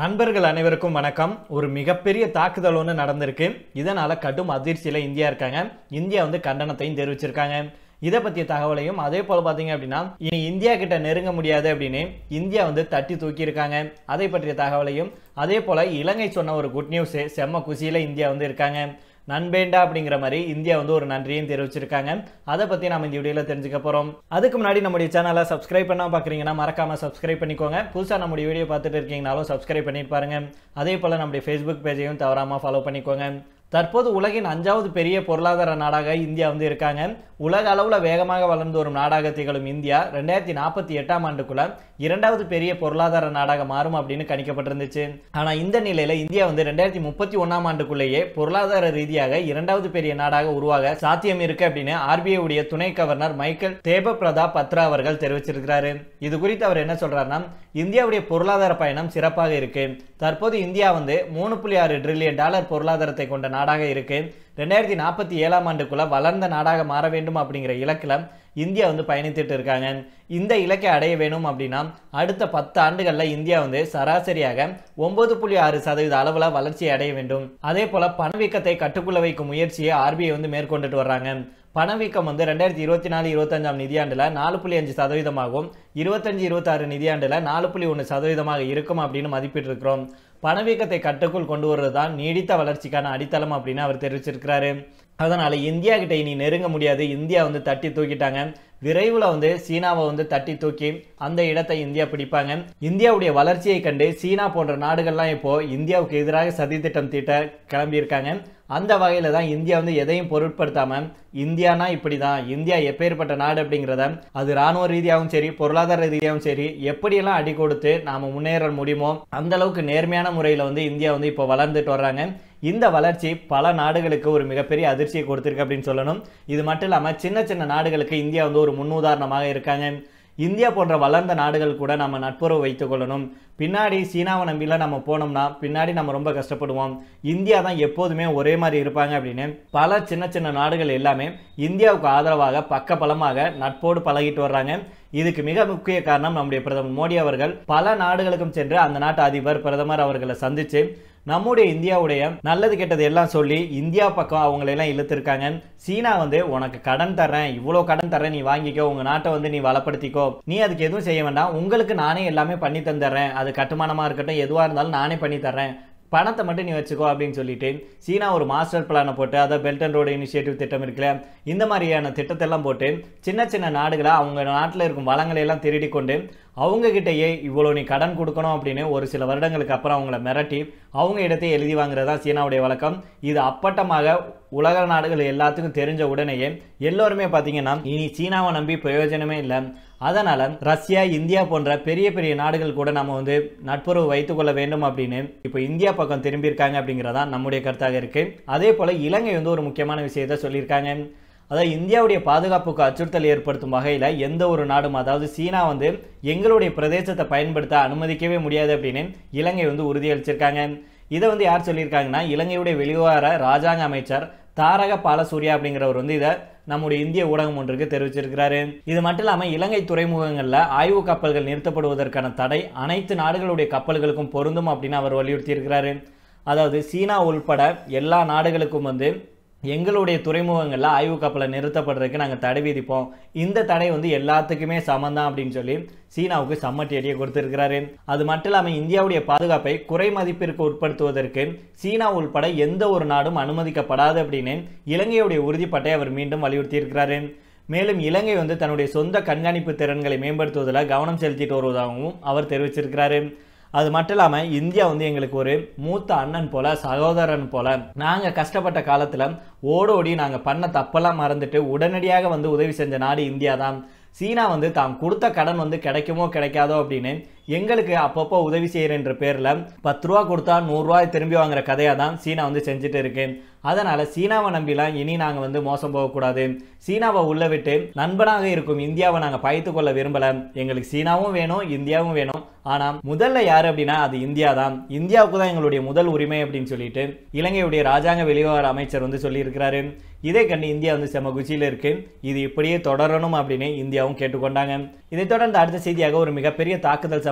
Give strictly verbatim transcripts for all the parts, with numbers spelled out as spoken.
நண்பர்கள் அனைவருக்கும் வணக்கம். ஒரு மிகப்பெரிய தாக்குதல் ஒன்று நடந்திருக்கு. இதனால கடும் அதிர்ச்சியில் இந்தியா இருக்காங்க. இந்தியா வந்து கண்டனத்தையும் தெரிவிச்சிருக்காங்க. இதை பற்றிய தகவலையும் அதே போல் பார்த்தீங்க அப்படின்னா இனி இந்தியா கிட்ட நெருங்க முடியாது அப்படின்னு இந்தியா வந்து தட்டி தூக்கியிருக்காங்க. அதை பற்றிய தகவலையும் அதே போல் இலங்கை சொன்ன ஒரு குட் நியூஸ், செம்ம குசியில் இந்தியா வந்து இருக்காங்க. நண்பேண்டா அப்படிங்கிற மாதிரி இந்தியா வந்து ஒரு நன்றியும் தெரிவிச்சிருக்காங்க. அதை பற்றி நம்ம இந்த வீடியோவில் தெரிஞ்சுக்க போகிறோம். அதுக்கு முன்னாடி நம்முடைய சேனலை சப்ஸ்கிரைப் பண்ணால் பார்க்குறீங்கன்னா மறக்காமல் சப்ஸ்கிரைப் பண்ணிக்கோங்க. புதுசாக நம்முடைய வீடியோ பார்த்துட்டு இருக்கீங்கனாலும் சப்ஸ்கிரைப் பண்ணிட்டு பாருங்க. அதே போல் நம்முடைய ஃபேஸ்புக் பேஜையும் தவறாமல் ஃபாலோ பண்ணிக்கோங்க. தற்போது உலகின் அஞ்சாவது பெரிய பொருளாதார நாடாக இந்தியா வந்து இருக்காங்க. உலக அளவில் வேகமாக வளர்ந்து வரும் நாடாக திகழும் இந்தியா ரெண்டாயிரத்தி நாற்பத்தி எட்டாம் ஆண்டுக்குள்ள இரண்டாவது பெரிய பொருளாதார நாடாக மாறும் அப்படின்னு கணிக்கப்பட்டிருந்துச்சு. ஆனால் இந்த நிலையில இந்தியா வந்து ரெண்டாயிரத்தி முப்பத்தி ஒன்னாம் ஆண்டுக்குள்ளேயே பொருளாதார ரீதியாக இரண்டாவது பெரிய நாடாக உருவாக சாத்தியம் இருக்கு அப்படின்னு ஆர்பிஐ உடைய துணை கவர்னர் மைக்கேல் தேபப்பிரதாப் பத்ரா அவர்கள் தெரிவிச்சிருக்கிறாரு. இது குறித்து அவர் என்ன சொல்றாருன்னா, இந்தியாவுடைய பொருளாதார பயணம் சிறப்பாக இருக்கு. தற்போது இந்தியா வந்து மூணு புள்ளி ஆறு டிரில்லியன் டாலர் பொருளாதாரத்தை கொண்ட நாடாக இருக்கு. ரெண்டாயிரத்தி நாற்பத்தி ஏழாம் ஆண்டுக்குள்ள வளர்ந்த நாடாக மாற வேண்டும் அப்படிங்கிற இலக்கில் இந்தியா வந்து பயணித்துட்டு இருக்காங்க. இந்த இலக்கை அடைய வேணும் அப்படின்னா அடுத்த பத்து ஆண்டுகளில் இந்தியா வந்து சராசரியாக ஒன்பது புள்ளி ஆறு சதவீத அளவில் வளர்ச்சியை அடைய வேண்டும். அதே போல பணவீக்கத்தை கட்டுக்குள்ள வைக்கும் முயற்சியை ஆர்பிஐ வந்து மேற்கொண்டுட்டு வர்றாங்க. பணவீக்கம் வந்து ரெண்டாயிரத்தி இருபத்தி நாலு இருபத்தஞ்சாம் நிதியாண்டுல நாலு புள்ளி அஞ்சு சதவீதமாகவும் இருபத்தஞ்சு இருபத்தாறு நிதியாண்டுல நாலு புள்ளி ஒன்று சதவீதமாக இருக்கும் அப்படின்னு மதிப்பிட்டு இருக்கிறோம். பணவீக்கத்தை கட்டுக்குள் கொண்டு வருவது தான் நீடித்த வளர்ச்சிக்கான அடித்தளம் அப்படின்னு அவர் தெரிவிச்சிருக்கிறாரு. அதனால இந்தியா கிட்ட இனி நெருங்க முடியாது. இந்தியா வந்து தட்டி தூக்கிட்டாங்க. விரைவில் வந்து சீனாவை வந்து தட்டி தூக்கி அந்த இடத்தை இந்தியா பிடிப்பாங்க. இந்தியாவுடைய வளர்ச்சியை கண்டு சீனா போன்ற நாடுகள்லாம் இப்போ இந்தியாவுக்கு எதிராக சதி திட்டம் தீட்ட கிளம்பியிருக்காங்க. அந்த வகையில தான் இந்தியா வந்து எதையும் பொருட்படுத்தாம இந்தியானா இப்படிதான், இந்தியா எப்பேற்பட்ட நாடு அப்படிங்கிறத அது ராணுவ ரீதியாகவும் சரி பொருளாதார ரீதியாகவும் சரி எப்படியெல்லாம் அடி கொடுத்து நாம முன்னேற முடியுமோ அந்த அளவுக்கு நேர்மையான முறையில் வந்து இந்தியா வந்து இப்போ வளர்ந்துட்டு வர்றாங்க. இந்த வளர்ச்சி பல நாடுகளுக்கு ஒரு மிகப்பெரிய அதிர்ச்சியை கொடுத்திருக்கு அப்படின்னு சொல்லணும். இது மட்டும் இல்லாமல் சின்ன சின்ன நாடுகளுக்கு இந்தியா வந்து ஒரு முன்னுதாரணமாக இருக்காங்க. இந்தியா போன்ற வளர்ந்த நாடுகள் கூட நம்ம நட்புறவு வைத்துக் கொள்ளணும். பின்னாடி சீனாவை நம்பில நம்ம போனோம்னா பின்னாடி நம்ம ரொம்ப கஷ்டப்படுவோம். இந்தியா தான் எப்போதுமே ஒரே மாதிரி இருப்பாங்க அப்படின்னு பல சின்ன சின்ன நாடுகள் எல்லாமே இந்தியாவுக்கு ஆதரவாக பக்க பலமாக நட்போடு பழகிட்டு வர்றாங்க. இதுக்கு மிக முக்கிய காரணம் நம்முடைய பிரதமர் மோடி அவர்கள் பல நாடுகளுக்கும் சென்று அந்த நாட்டு அதிபர் பிரதமர் அவர்களை சந்திச்சு நம்முடைய இந்தியாவுடைய நல்லது கெட்டது எல்லாம் சொல்லி இந்தியா பக்கம் அவங்களெல்லாம் இழுத்துருக்காங்க. சீனா வந்து உனக்கு கடன் தர்றேன், இவ்வளோ கடன் தர்றேன், நீ வாங்கிக்கோ, உங்க நாட்டை வந்து நீ வளப்படுத்திக்கோ, நீ அதுக்கு எதுவும் செய்ய வேண்டாம், உங்களுக்கு நானே எல்லாமே பண்ணி தந்துடுறேன், அது கட்டுமானமாக இருக்கட்டும் எதுவாக இருந்தாலும் நானே பண்ணி தர்றேன், பணத்தை மட்டும் நீ வச்சுக்கோ அப்படின்னு சொல்லிட்டு சீனா ஒரு மாஸ்டர் பிளானை போட்டு அதை பெல்ட் அண்ட் ரோடு இனிஷியேட்டிவ் திட்டம் இருக்குல்ல, இந்த மாதிரியான திட்டத்தெல்லாம் போட்டு சின்ன சின்ன நாடுகளை அவங்க நாட்டில் இருக்கும் வளங்களை எல்லாம் திருடி கொண்டு அவங்க கிட்டேயே இவ்வளோ நீ கடன் கொடுக்கணும் அப்படின்னு ஒரு சில வருடங்களுக்கு அப்புறம் அவங்கள மிரட்டி அவங்க இடத்தை எழுதி வாங்குறதா சீனாவுடைய வழக்கம். இது அப்பட்டமாக உலக நாடுகள் எல்லாத்துக்கும் தெரிஞ்ச உடனேயே எல்லோருமே பார்த்தீங்கன்னா இனி சீனாவை நம்பி பிரயோஜனமே இல்லை. அதனால ரஷ்யா இந்தியா போன்ற பெரிய பெரிய நாடுகள் கூட நம்ம வந்து நட்புறவு வைத்துக் கொள்ள வேண்டும் அப்படின்னு இப்போ இந்தியா பக்கம் திரும்பியிருக்காங்க அப்படிங்கிறதா நம்முடைய கருத்தாக இருக்கு. அதே போல இலங்கை வந்து ஒரு முக்கியமான விஷயத்த சொல்லியிருக்காங்க. அதாவது இந்தியாவுடைய பாதுகாப்புக்கு அச்சுறுத்தல் ஏற்படுத்தும் வகையில் எந்த ஒரு நாடும், அதாவது சீனா வந்து எங்களுடைய பிரதேசத்தை பயன்படுத்த அனுமதிக்கவே முடியாது அப்படின்னு இலங்கை வந்து உறுதியளிச்சிருக்காங்க. இதை வந்து யார் சொல்லியிருக்காங்கன்னா இலங்கையுடைய வெளிவார ராஜாங்க அமைச்சர் தாரக பாலசூரியா அப்படிங்கிறவர் வந்து இதை நம்முடைய இந்திய ஊடகம் ஒன்றுக்கு தெரிவிச்சிருக்கிறாரு. இது மட்டும் இல்லாமல் இலங்கை துறைமுகங்களில் ஆய்வு கப்பல்கள் நிறுத்தப்படுவதற்கான தடை அனைத்து நாடுகளுடைய கப்பல்களுக்கும் பொருந்தும் அப்படின்னு அவர் வலியுறுத்தி இருக்கிறாரு. அதாவது சீனா உள்பட எல்லா நாடுகளுக்கும் வந்து எங்களுடைய துறைமுகங்களில் ஆய்வு கப்பலை நிறுத்தப்படுறதுக்கு நாங்கள் தடை விதிப்போம், இந்த தடை வந்து எல்லாத்துக்குமே சமந்தான் அப்படின்னு சொல்லி சீனாவுக்கு சம்மட்டி அடியை கொடுத்திருக்கிறாரு. அது மட்டும் இல்லாமல் இந்தியாவுடைய பாதுகாப்பை குறை மதிப்பிற்கு உட்படுத்துவதற்கு சீனா உள்பட எந்த ஒரு நாடும் அனுமதிக்கப்படாது அப்படின்னு இலங்கையுடைய உறுதிப்பாட்டை அவர் மீண்டும் வலியுறுத்தி இருக்கிறாரு. மேலும் இலங்கை வந்து தன்னுடைய சொந்த கண்காணிப்பு திறன்களை மேம்படுத்துவதில் கவனம் செலுத்திட்டு வருவதாகவும் அவர் தெரிவிச்சிருக்கிறாரு. அது மட்டும் இல்லாமல் இந்தியா வந்து எங்களுக்கு ஒரு மூத்த அண்ணன் போல சகோதரன் போல, நாங்கள் கஷ்டப்பட்ட காலத்தில் ஓடோடி நாங்கள் பண்ண தப்பெல்லாம் மறந்துட்டு உடனடியாக வந்து உதவி செஞ்ச நாடு இந்தியா தான். சீனா வந்து தாம் கொடுத்த கடன் வந்து கிடைக்குமோ கிடைக்காதோ அப்படின்னு எங்களுக்கு அப்பப்போ உதவி செய்யறன்ற பேரில் பத்து ரூபா கொடுத்தா நூறுரூவாய் திரும்பி வாங்குற கதையாக தான் சீனா வந்து செஞ்சுட்டு இருக்கு. அதனால சீனாவை நம்பிலாம் இனி நாங்கள் வந்து மோசம் போகக்கூடாது. சீனாவை உள்ள விட்டு நண்பனாக இருக்கும் இந்தியாவை நாங்கள் பகைத்து கொள்ள விரும்பல. எங்களுக்கு சீனாவும் வேணும் இந்தியாவும் வேணும். ஆனால் முதல்ல யார் அப்படின்னா அது இந்தியா தான். இந்தியாவுக்கு தான் எங்களுடைய முதல் உரிமை அப்படின்னு சொல்லிட்டு இலங்கையுடைய ராஜாங்க வெளிவார அமைச்சர் வந்து சொல்லியிருக்கிறாரு. இதை கண்டு இந்தியா வந்து செம குச்சியில் இருக்கு. இது இப்படியே தொடரணும் அப்படின்னு இந்தியாவும் கேட்டுக்கொண்டாங்க. இதைத் தொடர்ந்து அடுத்த செய்தியாக ஒரு மிகப்பெரிய தாக்குதல் சம்பவம்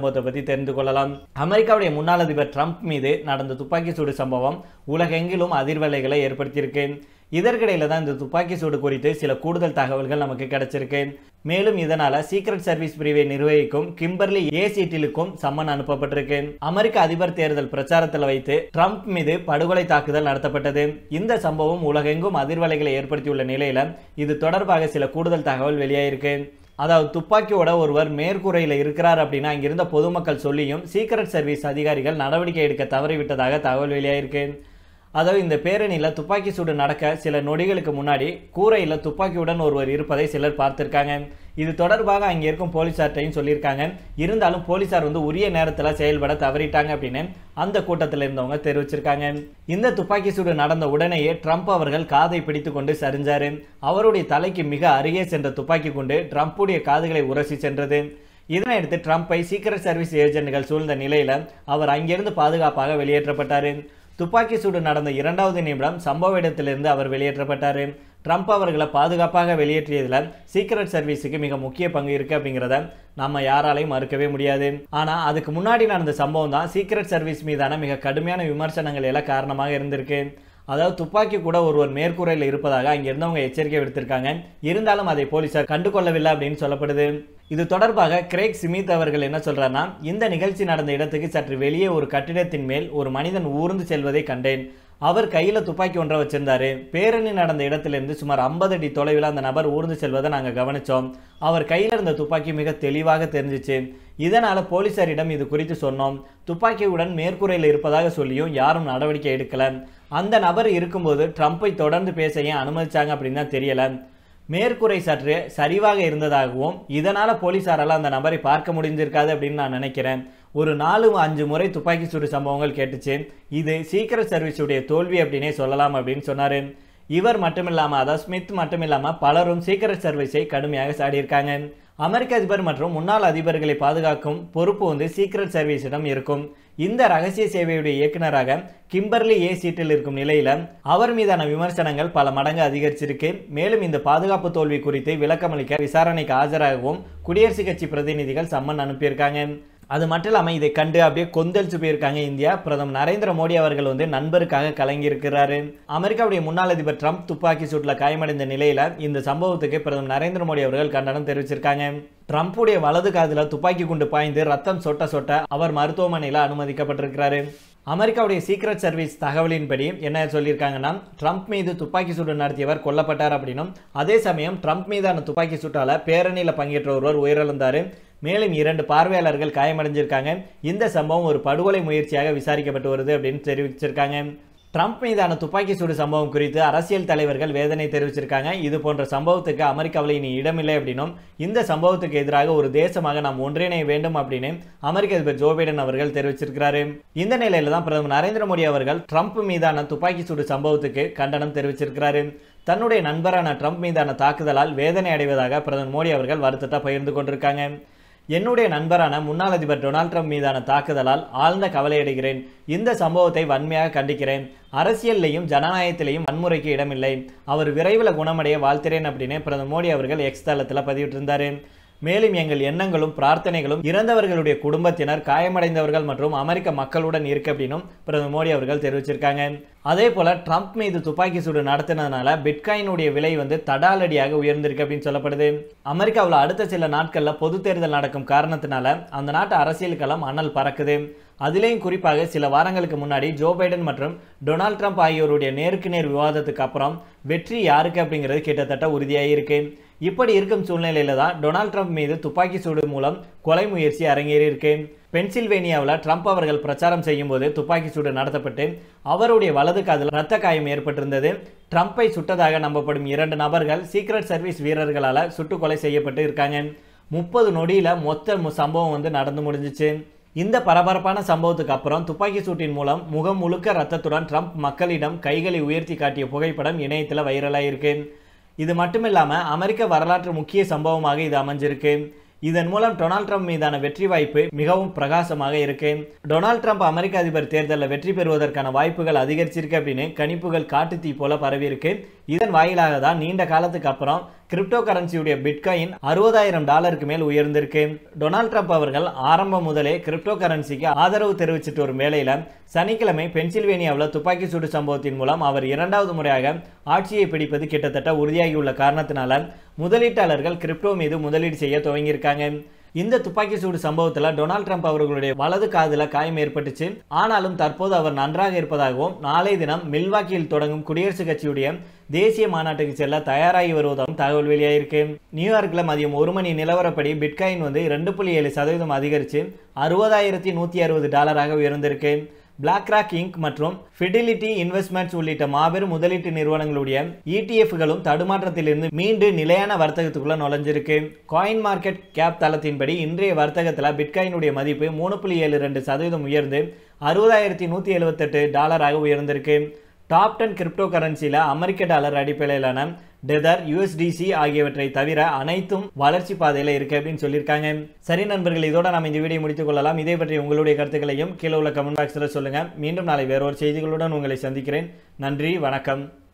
சம்பவத்தை பத்தி தெரிந்து கொள்ளலாம். அமெரிக்காவுடைய முன்னாள் அதிபர் ட்ரம்ப் மீது நடந்த துப்பாக்கி சூடு சம்பவம் உலகெங்கிலும் அதிர்வலைகளை ஏற்படுத்தியிருக்கு. இதற்கிடையில தான் இந்த துப்பாக்கி சூடு குறித்து சில கூடுதல் தகவல்கள் நமக்கு கிடைச்சிருக்கு. மேலும் இதனால சீக்ரெட் சர்வீஸ் பிரிவை நிர்வகிக்கும் கிம்பர்லி ஏ சீட்டிலுக்கும் சம்மன் அனுப்பப்பட்டிருக்கு. அமெரிக்க அதிபர் தேர்தல் பிரச்சாரத்தில் வைத்து ட்ரம்ப் மீது படுகொலை தாக்குதல் நடத்தப்பட்டது. இந்த சம்பவம் உலகெங்கும் அதிர்வலைகளை ஏற்படுத்தியுள்ள நிலையில இது தொடர்பாக சில கூடுதல் தகவல் வெளியாயிருக்கு. அதாவது துப்பாக்கியோட ஒருவர் மேற்கூரையில் இருக்கிறார் அப்படின்னா அங்கிருந்த பொதுமக்கள் சொல்லியும் சீக்ரெட் சர்வீஸ் அதிகாரிகள் நடவடிக்கை எடுக்க தவறிவிட்டதாக தகவல் வெளியாயிருக்கு. அதாவது இந்த பேரணியில் துப்பாக்கி சூடு நடக்க சில நொடிகளுக்கு முன்னாடி கூரையில் துப்பாக்கியுடன் ஒருவர் இருப்பதை சிலர் பார்த்திருக்காங்க. இது தொடர்பாக அங்கே இருக்கும் போலீசார்ட்டையும் சொல்லியிருக்காங்க. இருந்தாலும் போலீசார் வந்து உரிய நேரத்தில் செயல்பட தவறிட்டாங்க அப்படின்னு அந்த கூட்டத்தில் இருந்தவங்க தெரிவிச்சிருக்காங்க. இந்த துப்பாக்கி சூடு நடந்த உடனேயே ட்ரம்ப் அவர்கள் காதை பிடித்து கொண்டு சரிஞ்சாரு. அவருடைய தலைக்கு மிக அருகே சென்ற துப்பாக்கி கொண்டு ட்ரம்ப்புடைய காதுகளை உரசி சென்றது. இதனையடுத்து ட்ரம்ப்பை சீக்ரெட் சர்வீஸ் ஏஜென்ட்கள் சூழ்ந்த நிலையில அவர் அங்கிருந்து பாதுகாப்பாக வெளியேற்றப்பட்டார். துப்பாக்கி சூடு நடந்த இரண்டாவது நிமிடம் சம்பவ இடத்திலிருந்து அவர் வெளியேற்றப்பட்டார். ட்ரம்ப் அவர்களை பாதுகாப்பாக வெளியேற்றியதில் சீக்ரெட் சர்வீஸுக்கு மிக முக்கிய பங்கு இருக்கு அப்படிங்கிறத நம்ம யாராலையும் மறுக்கவே முடியாது. ஆனால் அதுக்கு முன்னாடி நடந்த சம்பவம் தான் சீக்ரெட் சர்வீஸ் மீதான மிக கடுமையான விமர்சனங்கள் எல்லாம் காரணமாக இருந்திருக்கு. அதாவது துப்பாக்கி கூட ஒருவர் மேற்கூரையில் இருப்பதாக அங்கே இருந்தவங்க எச்சரிக்கை விடுத்திருக்காங்க. இருந்தாலும் அதை போலீசார் கண்டுகொள்ளவில்லை அப்படின்னு சொல்லப்படுது. இது தொடர்பாக கிரேக் ஸ்மித் அவர்கள் என்ன சொல்றாருன்னா, இந்த நிகழ்ச்சி நடந்த இடத்துக்கு சற்று வெளியே ஒரு கட்டிடத்தின் மேல் ஒரு மனிதன் ஊர்ந்து செல்வதை கண்டேன். அவர் கையில் துப்பாக்கி ஒன்றை வச்சிருந்தாரு. பேரணி நடந்த இடத்திலிருந்து சுமார் ஐம்பது அடி தொலைவில் அந்த நபர் ஊர்ந்து செல்வதை நாங்கள் கவனித்தோம். அவர் கையில் இருந்த துப்பாக்கி மிக தெளிவாக தெரிஞ்சிச்சு. இதனால போலீசாரிடம் இது குறித்து சொன்னோம். துப்பாக்கியுடன் மேற்கூரையில் இருப்பதாக சொல்லியும் யாரும் நடவடிக்கை எடுக்கல. அந்த நபர் இருக்கும்போது ட்ரம்ப்பை தொடர்ந்து பேச ஏன் அனுமதிச்சாங்க அப்படின்னு தான் தெரியல. மேற்கூரை சற்று சரிவாக இருந்ததாகவும் இதனால போலீசாரால் அந்த நபரை பார்க்க முடிஞ்சிருக்காது அப்படின்னு நான் நினைக்கிறேன். ஒரு நாலு அஞ்சு முறை துப்பாக்கி சூடு சம்பவங்கள் கேட்டுச்சு. இது சீக்ரெட் சர்வீஸுடைய தோல்வி அப்படின்னே சொல்லலாம் அப்படின்னு சொன்னாரு. இவர் மட்டுமில்லாம அதாவது ஸ்மித் மட்டுமில்லாம பலரும் சீக்ரெட் சர்வீஸை கடுமையாக சாடியிருக்காங்க. அமெரிக்க அதிபர் மற்றும் முன்னாள் அதிபர்களை பாதுகாக்கும் பொறுப்பு வந்து சீக்ரெட் சர்வீஸிடம் இருக்கும். இந்த ரகசிய சேவையுடைய இயக்குநராக கிம்பர்லி ஏ சீட்டில் இருக்கும் நிலையில அவர் மீதான விமர்சனங்கள் பல மடங்கு அதிகரிச்சிருக்கு. மேலும் இந்த பாதுகாப்பு தோல்வி குறித்து விளக்கமளிக்க விசாரணைக்கு ஆஜராகவும் குடியரசுக் கட்சி பிரதிநிதிகள் சம்மன் அனுப்பியிருக்காங்க. அது மட்டும் இல்லாமல் இதை கண்டு அப்படியே கொந்தளிச்சு போயிருக்காங்க இந்தியா. பிரதமர் நரேந்திர மோடி அவர்கள் வந்து நண்பருக்காக கலங்கி இருக்கிறாரு. அமெரிக்காவுடைய முன்னாள் அதிபர் ட்ரம்ப் துப்பாக்கி சூட்டில் காயமடைந்த நிலையில இந்த சம்பவத்துக்கு பிரதமர் நரேந்திர மோடி அவர்கள் கண்டனம் தெரிவிச்சிருக்காங்க. ட்ரம்ப்புடைய வலது காதில் துப்பாக்கி குண்டு பாய்ந்து ரத்தம் சொட்ட சொட்ட அவர் மருத்துவமனையில் அனுமதிக்கப்பட்டிருக்கிறாரு. அமெரிக்காவுடைய சீக்ரெட் சர்வீஸ் தகவலின்படி என்ன சொல்லியிருக்காங்கன்னா, ட்ரம்ப் மீது துப்பாக்கி சூடு நடத்தியவர் கொல்லப்பட்டார் அப்படின்னும், அதே சமயம் ட்ரம்ப் மீதான துப்பாக்கி சூட்டால பேரணியில் பங்கேற்ற ஒருவர் உயிரிழந்தார். மேலும் இரண்டு பார்வையாளர்கள் காயமடைஞ்சிருக்காங்க. இந்த சம்பவம் ஒரு படுகொலை முயற்சியாக விசாரிக்கப்பட்டு வருது அப்படின்னு தெரிவிச்சிருக்காங்க. ட்ரம்ப் மீதான துப்பாக்கி சூடு சம்பவம் குறித்து அரசியல் தலைவர்கள் வேதனை தெரிவிச்சிருக்காங்க. இது போன்ற சம்பவத்துக்கு அமெரிக்காவில் இனி இடமில்லை அப்படின்னும், இந்த சம்பவத்துக்கு எதிராக ஒரு தேசமாக நாம் ஒன்றிணைய வேண்டும் அப்படின்னு அமெரிக்க அதிபர் ஜோ பைடன் அவர்கள் தெரிவிச்சிருக்கிறாரு. இந்த நிலையில தான் பிரதமர் நரேந்திர மோடி அவர்கள் ட்ரம்ப் மீதான துப்பாக்கி சூடு சம்பவத்துக்கு கண்டனம் தெரிவிச்சிருக்கிறாரு. தன்னுடைய நண்பரான ட்ரம்ப் மீதான தாக்குதலால் வேதனை அடைவதாக பிரதமர் மோடி அவர்கள் வருத்தத்தை பகிர்ந்து கொண்டிருக்காங்க. என்னுடைய நண்பரான முன்னாள் அதிபர் டொனால்ட் ட்ரம்ப் மீதான தாக்குதலால் ஆழ்ந்த கவலையடைகிறேன். இந்த சம்பவத்தை வன்மையாக கண்டிக்கிறேன். அரசியலிலையும் ஜனநாயகத்திலையும் வன்முறைக்கு இடமில்லை. அவர் விரைவில் குணமடைய வாழ்த்துறேன் அப்படின்னு பிரதமர் மோடி அவர்கள் எக்ஸ் தளத்தில் பதிவிட்டிருந்தார். மேலும் எங்கள் எண்ணங்களும் பிரார்த்தனைகளும் இறந்தவர்களுடைய குடும்பத்தினர், காயமடைந்தவர்கள் மற்றும் அமெரிக்க மக்களுடன் இருக்கு அப்படின்னும் பிரதமர் மோடி அவர்கள் தெரிவிச்சிருக்காங்க. அதே போல ட்ரம்ப் மீது துப்பாக்கி சூடு நடத்தினதுனால பிட்காயினுடைய விலை வந்து தடாலடியாக உயர்ந்திருக்கு அப்படின்னு சொல்லப்படுது. அமெரிக்காவில் அடுத்த சில நாட்களில் பொது தேர்தல் நடக்கும் காரணத்தினால அந்த நாட்டு அரசியல் களம் அனல் பறக்குது. அதிலேயும் குறிப்பாக சில வாரங்களுக்கு முன்னாடி ஜோ பைடன் மற்றும் டொனால்ட் ட்ரம்ப் ஆகியோருடைய நேருக்கு நேர் விவாதத்துக்கு அப்புறம் வெற்றி யாருக்கு அப்படிங்கிறது கிட்டத்தட்ட உறுதியாகிருக்கு. இப்படி இருக்கும் சூழ்நிலையில தான் டொனால்ட் ட்ரம்ப் மீது துப்பாக்கி சூடு மூலம் கொலை முயற்சி அரங்கேறி இருக்கு. பென்சில்வேனியாவில் ட்ரம்ப் அவர்கள் பிரச்சாரம் செய்யும் போது துப்பாக்கி சூடு நடத்தப்பட்டு அவருடைய வலது காதில் ரத்த காயம் ஏற்பட்டிருந்தது. ட்ரம்ப்பை சுட்டதாக நம்பப்படும் இரண்டு நபர்கள் சீக்ரெட் சர்வீஸ் வீரர்களால் சுட்டு கொலை செய்யப்பட்டு இருக்காங்க. முப்பது நொடியில மொத்த சம்பவம் வந்து நடந்து முடிஞ்சிச்சு. இந்த பரபரப்பான சம்பவத்துக்கு அப்புறம் துப்பாக்கி சூட்டின் மூலம் முகம் முழுக்க ரத்தத்துடன் ட்ரம்ப் மக்களிடம் கைகளை உயர்த்தி காட்டிய புகைப்படம் இணையத்தில் வைரலாயிருக்கு. இது மட்டுமில்லாமல் அமெரிக்க வரலாற்று முக்கிய சம்பவமாக இது அமைஞ்சிருக்கு. இதன் மூலம் டொனால்ட் ட்ரம்ப் மீதான வெற்றி வாய்ப்பு மிகவும் பிரகாசமாக இருக்கு. டொனால்ட் ட்ரம்ப் அமெரிக்க அதிபர் தேர்தலில் வெற்றி பெறுவதற்கான வாய்ப்புகள் அதிகரிச்சிருக்கு அப்படின்னு கணிப்புகள் காட்டுத்தீ போல பரவி இருக்கு. இதன் வாயிலாக தான் நீண்ட காலத்துக்கு அப்புறம் கிரிப்டோ கரன்சியுடைய பிட்காயின் அறுபதாயிரம் டாலருக்கு மேல் உயர்ந்திருக்கு. டொனால்ட் ட்ரம்ப் அவர்கள் ஆரம்பம் முதலே கிரிப்டோ கரன்சிக்கு ஆதரவு தெரிவிச்சிட்டு வரும் வேளையில சனிக்கிழமை பென்சில்வேனியாவில் துப்பாக்கி சூடு சம்பவத்தின் மூலம் அவர் இரண்டாவது முறையாக ஆட்சியை பிடிப்பது கிட்டத்தட்ட உறுதியாகியுள்ள காரணத்தினால முதலீட்டாளர்கள் கிரிப்டோ மீது முதலீடு செய்ய துவங்கியிருக்காங்க. இந்த துப்பாக்கி சூடு சம்பவத்தில் டொனால்ட் ட்ரம்ப் அவர்களுடைய வலது காதுல காயம் ஏற்பட்டுச்சு. ஆனாலும் தற்போது அவர் நன்றாக இருப்பதாகவும் நாளை தினம் மில்வாக்கியில் தொடங்கும் குடியரசுக் கட்சியுடைய தேசிய மாநாட்டுக்கு செல்ல தயாராகி வருவதாகவும் தகவல் வெளியாயிருக்கு. நியூயார்க்ல மதியம் ஒரு மணி நிலவரப்படி பிட்காயின் வந்து ரெண்டு புள்ளி ஏழு சதவீதம் அதிகரித்து அறுபதாயிரத்தி நூத்தி அறுபது டாலராக உயர்ந்திருக்கு. பிளாக் ராக் இங்க் மற்றும் ஃபிடிலிட்டி இன்வெஸ்ட்மெண்ட்ஸ் உள்ளிட்ட மாபெரும் முதலீட்டு நிறுவனங்களுடைய இடிஎஃப்களும் தடுமாற்றத்திலிருந்து மீண்டு நிலையான வர்த்தகத்துக்குள்ள நுழைஞ்சிருக்கு. காயின் மார்க்கெட் கேப் தளத்தின்படி இன்றைய வர்த்தகத்தில் பிட்காயினுடைய மதிப்பு மூணு புள்ளி ஏழு ரெண்டு சதவீதம் உயர்ந்து அறுபதாயிரத்தி நூத்தி எழுபத்தி எட்டு டாலராக உயர்ந்திருக்கு. டாப் டென் கிரிப்டோ கரன்சியில அமெரிக்க டாலர் அடிப்படையிலான டெதர், யூஎஸ்டிசி ஆகியவற்றை தவிர அனைத்தும் வளர்ச்சி பாதையில இருக்கு அப்படின்னு சொல்லியிருக்காங்க. சரி நண்பர்கள், இதோட நம்ம இந்த வீடியோ முடித்துக் கொள்ளலாம். இதே பற்றி உங்களுடைய கருத்துக்களையும் கீழே உள்ள கமெண்ட் பாக்ஸ்ல சொல்லுங்க. மீண்டும் நாளை வேறொரு செய்திகளுடன் உங்களை சந்திக்கிறேன். நன்றி, வணக்கம்.